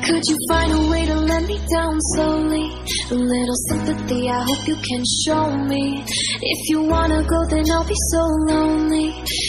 Could you find a way to let me down slowly? A little sympathy, I hope you can show me. If you wanna go, then I'll be so lonely.